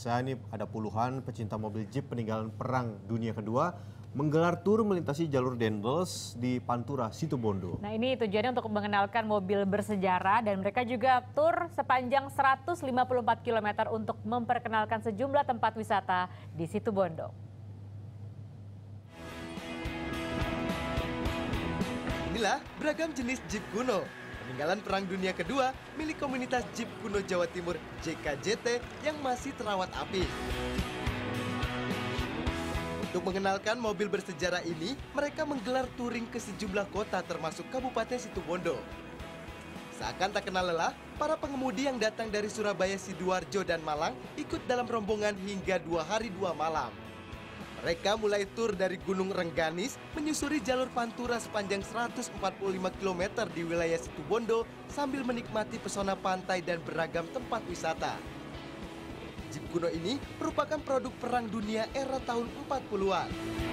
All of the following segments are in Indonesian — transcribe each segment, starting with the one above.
pemirsa, ini ada puluhan pecinta mobil Jeep peninggalan Perang Dunia Kedua menggelar tur melintasi jalur Dendels di Pantura, Situbondo. Nah, ini tujuannya untuk mengenalkan mobil bersejarah dan mereka juga tur sepanjang 154 km untuk memperkenalkan sejumlah tempat wisata di Situbondo. Inilah beragam jenis Jeep kuno peninggalan Perang Dunia Kedua milik komunitas Jeep Kuno Jawa Timur JKJT yang masih terawat apik. Untuk mengenalkan mobil bersejarah ini, mereka menggelar touring ke sejumlah kota termasuk Kabupaten Situbondo. Seakan tak kenal lelah, para pengemudi yang datang dari Surabaya, Sidoarjo, dan Malang ikut dalam rombongan hingga 2 hari 2 malam. Mereka mulai tur dari Gunung Rengganis, menyusuri jalur Pantura sepanjang 145 km di wilayah Situbondo sambil menikmati pesona pantai dan beragam tempat wisata. Jeep kuno ini merupakan produk Perang Dunia era tahun 40-an.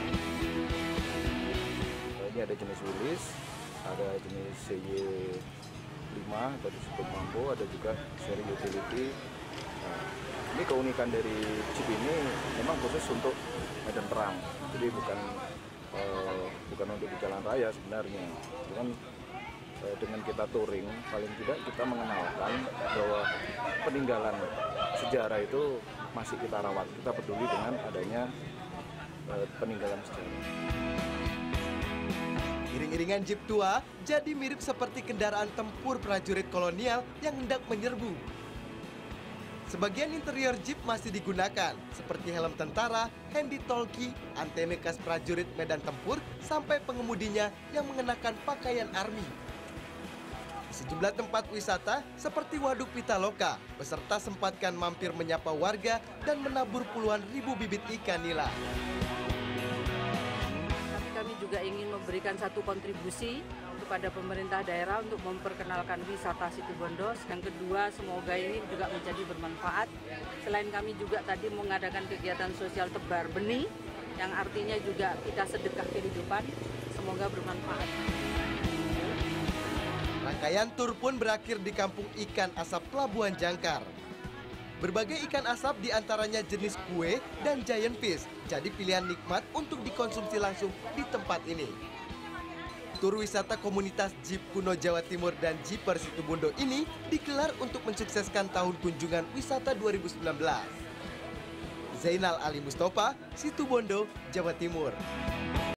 Ini ada jenis Willys, ada jenis CY5 dari Super Mambo, ada juga seri utility. Nah, ini keunikan dari Jeep ini memang khusus untuk medan perang, jadi bukan untuk di jalan raya sebenarnya. Cuman dengan kita touring, paling tidak kita mengenalkan bahwa peninggalan sejarah itu masih kita rawat. Kita peduli dengan adanya peninggalan sejarah. Iring-iringan Jeep tua jadi mirip seperti kendaraan tempur prajurit kolonial yang hendak menyerbu. Sebagian interior Jeep masih digunakan, seperti helm tentara, handy talkie, antena khas prajurit medan tempur, sampai pengemudinya yang mengenakan pakaian army. Di sejumlah tempat wisata, seperti Waduk Pitaloka, peserta sempatkan mampir menyapa warga dan menabur puluhan ribu bibit ikan nila. Kami juga ingin memberikan satu kontribusi kepada pemerintah daerah untuk memperkenalkan wisata Situbondo. Yang kedua, semoga ini juga menjadi bermanfaat. Selain kami juga tadi mengadakan kegiatan sosial tebar benih, yang artinya juga kita sedekah kehidupan. Semoga bermanfaat. Rangkaian tur pun berakhir di kampung ikan asap Pelabuhan Jangkar. Berbagai ikan asap diantaranya jenis kue dan giant fish, jadi pilihan nikmat untuk dikonsumsi langsung di tempat ini. Tur wisata komunitas Jeep Kuno Jawa Timur dan Jeeper Situbondo ini digelar untuk mensukseskan tahun kunjungan wisata 2019. Zainal Ali Mustafa, Situbondo, Jawa Timur.